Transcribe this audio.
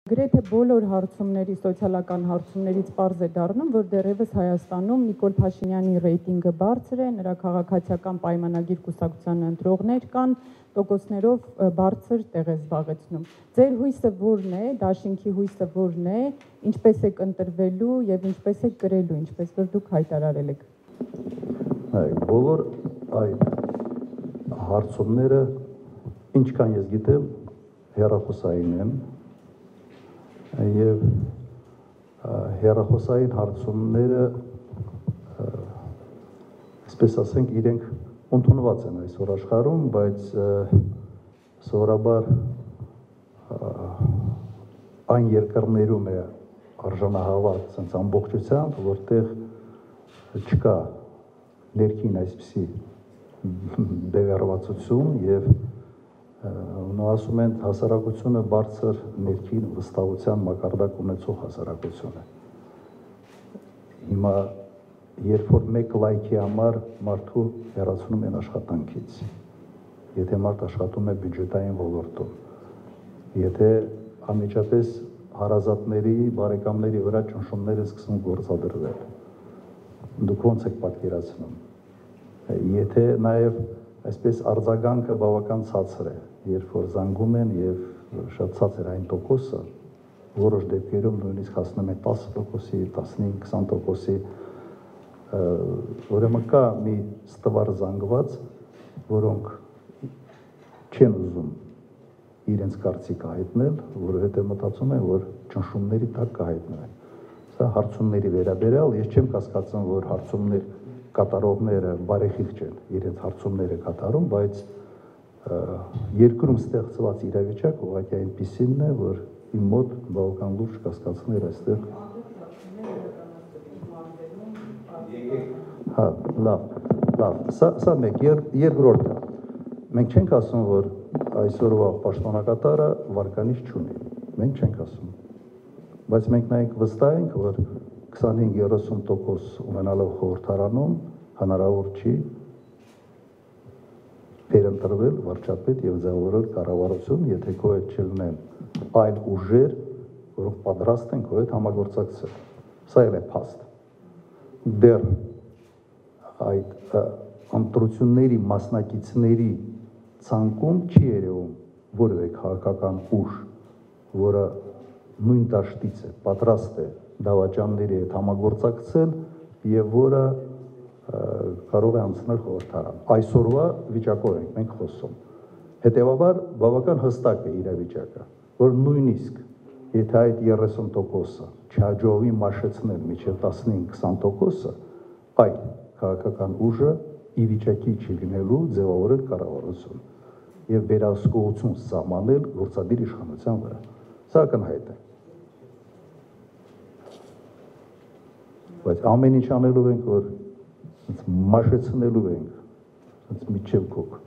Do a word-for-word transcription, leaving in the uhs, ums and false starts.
Գրեթե բոլոր հարցումների, սոցիալական հարցումներից պարզ է դառնում, որ դեռևս Հայաստանում Նիկոլ Փաշինյանի ռեյտինգը բարձր է, նրա քաղաքացիական պայմանագիր կուսակցության ընտրողներ կան, տոկոսներով բարձր տեղ է զբաղեցնում։ Ձեր հույսը որն է, դաշինքի հույսը որն է, ինչպես եք ընտրվելու եւ ինչպես եք գրելու, ինչպես որ դուք հայտարարել եք։ Բոլոր այդ հարցումները, ինչքան ես գիտեմ, հեռախոսային են եւ հեռախոսային հարցումները, այսպես ասենք, իրենք ընդունված են այսօր աշխարհում, բայց սովորաբար այն երկրներում է արժանահավատ sense ամբողջությամբ, որտեղ չկա ներքին այսպիսի բևեռվածություն եւ ու ասում են հասարակությունը բարձր ներքին վստահության մակարդակ ունեցող հասարակություն է։ Հիմա երբ որ մեկ լայքի համար մարդու հեռացնում են աշխատանքից, եթե մարդ աշխատում է բյուջետային ոլորտում, եթե անմիջապես հարազատների, բարեկամների վրա ճնշումներ է սկսում գործադրվել, դուք ոնց եք պատկերացնում։ Եթե նաև այսպես արձագանքը բավական ցածր է, երբ որ զանգում են եւ շատ ցածր այն տոկոսը, որոշ դեպքերում նույնիսկ հասնում է տասը տոկոսի, տասնհինգ քսան տոկոսի, ուրեմն կա մի ստվար զանգված, որոնք չեն ուզում իրենց կարծիքը հայտնել, որովհետեւ մտածում են, որ ճնշումների տակ կհայտնվեն։ Սա հարցումների վերաբերյալ, ես չեմ կասկածում, որ հարցումներ կատարողները բարեխիղճ են իրենց հարցումները կատարում, բայց երկրում ստեղծված իրավիճակ ուղղակի այնպիսին է, որ իմ մոտ բավական լուրջ կասկածներ այստեղ։ Հա, լավ, լավ, սա, սա մեկ, երկրորդը, մենք չենք ասում, որ այսօրվա պաշտոնակատարը վարկանիշ չունի, մենք չենք ասում, բայց մենք նայենք վստահ ենք, որ քսանհինգ երեսուն տոկոս ունենալով խորհրդարանում հնարավոր չի վերընտրվել վարչապետ եւ ձևավորել կառավարություն, եթե քո հետ չլինեն այլ ուժեր, որոնք պատրաստ են քո հետ համագործակցել։ Սա էլ է փաստ։ Դեռ այդ ընտրությունների մասնակիցների ցանկում չի երևում որևէ քաղաքական ուժ, որը նույն դաշտից է, պատրաստ է դավաճանների հետ համագործակցել եւ որը կարող է անցնել խորհրդարան։ Այսօրվա վիճակով ենք մենք խոսում։ Հետևաբար բավական հստակ է իրավիճակը, որ նույնիսկ եթե այդ երեսուն տոկոսը չհաջողվի մաշեցնել մինչև տասնհինգ քսան տոկոսը, այլ քաղաքական ուժը ի վիճակի չի լինելու ձևավորել կառավարություն եւ վերահսկողություն սահմանել գործադիր իշխանության վրա։ Սա ակնհայտ է։ Բայց ամեն ինչ անելու ենք, որ մաշեցնելու ենք, միջև կոք։